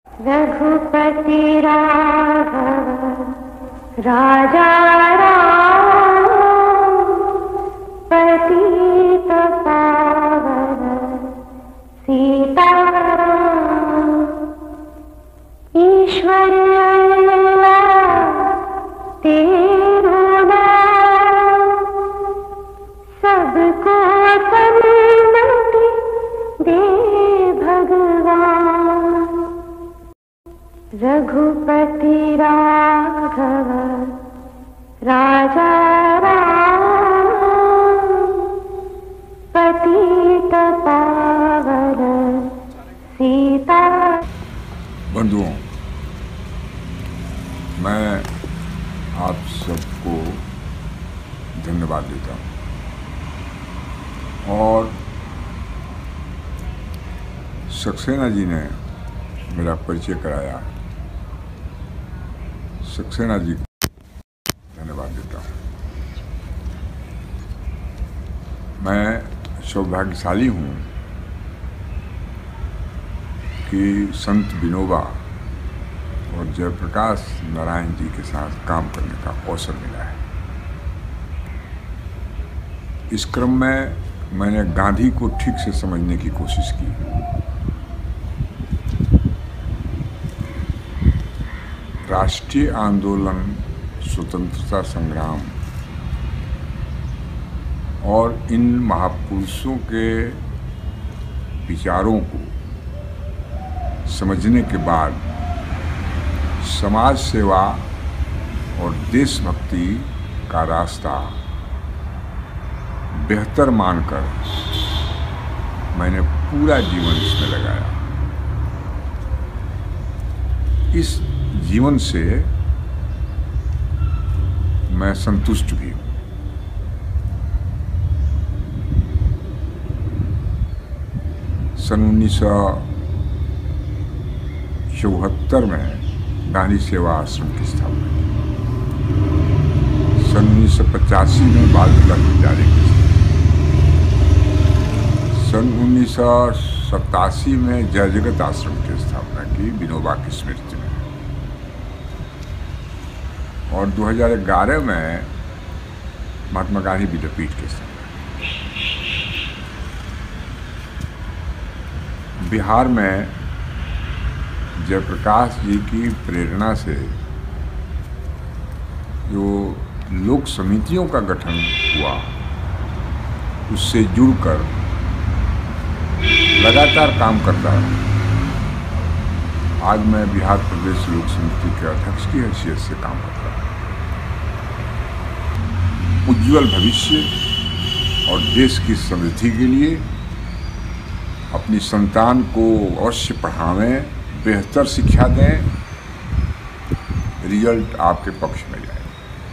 रघुपति राघव राजा राम पतित पावन सीताराम। ईश्वर अल्लाह तेरो नाम सबको सन्मति दे भगवान। रघुपति राघव राजा राम पतित पावन सीता। बंधुओं, मैं आप सबको धन्यवाद देता हूँ और सक्सेना जी ने मेरा परिचय कराया। सक्सेना जी को धन्यवाद देता हूँ। मैं सौभाग्यशाली हूँ कि संत विनोबा और जयप्रकाश नारायण जी के साथ काम करने का अवसर मिला है। इस क्रम में मैंने गांधी को ठीक से समझने की कोशिश की। राष्ट्रीय आंदोलन, स्वतंत्रता संग्राम और इन महापुरुषों के विचारों को समझने के बाद समाज सेवा और देशभक्ति का रास्ता बेहतर मानकर मैंने पूरा जीवन इसमें लगाया। इस जीवन से मैं संतुष्ट भी हूँ। सन 1974 में गांधी सेवा आश्रम की स्थापना की। सन 1985 में बाल विकास विद्यालय की स्थापना। सन 1987 में जय जगत आश्रम की स्थापना की विनोबा की स्मृति में। और 2011 में महात्मा गांधी विद्यापीठ की स्थापना। बिहार में जयप्रकाश जी की प्रेरणा से जो लोक समितियों का गठन हुआ, उससे जुड़कर लगातार काम करता है। आज मैं बिहार प्रदेश लोक समिति के अध्यक्ष की हैसियत से काम करता हूँ। उज्ज्वल भविष्य और देश की समृद्धि के लिए अपनी संतान को अवश्य पढ़ावें, बेहतर शिक्षा दें, रिजल्ट आपके पक्ष में जाए।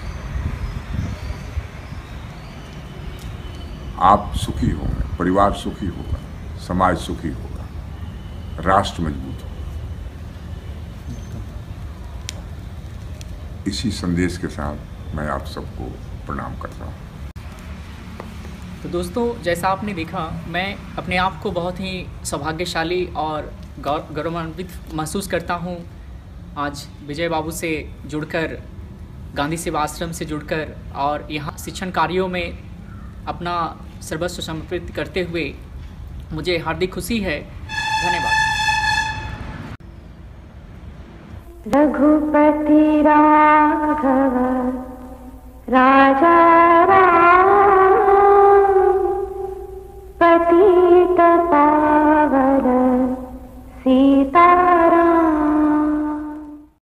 आप सुखी होंगे, परिवार सुखी होगा, समाज सुखी होगा, राष्ट्र मजबूत होगा। इसी संदेश के साथ मैं आप सबको प्रणाम करता हूँ। तो दोस्तों, जैसा आपने देखा, मैं अपने आप को बहुत ही सौभाग्यशाली और गौरवान्वित महसूस करता हूँ आज विजय बाबू से जुड़कर, गांधी सेवा आश्रम से जुड़कर और यहाँ शिक्षण कार्यों में अपना सर्वस्व समर्पित करते हुए मुझे हार्दिक खुशी है। धन्यवाद। रघुपति राघव राजा